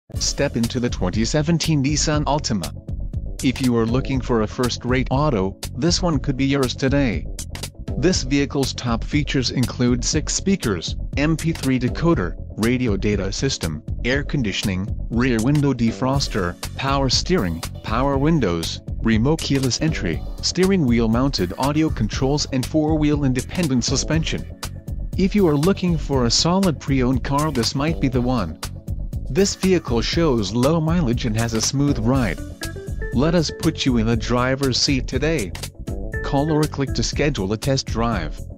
Step into the 2017 Nissan Altima. If you are looking for a first-rate auto, this one could be yours today. This vehicle's top features include 6 speakers, MP3 decoder, radio data system, air conditioning, rear window defroster, power steering, power windows, remote keyless entry, steering wheel mounted audio controls and 4-wheel independent suspension. If you are looking for a solid pre-owned car, this might be the one. This vehicle shows low mileage and has a smooth ride. Let us put you in the driver's seat today. Call or click to schedule a test drive.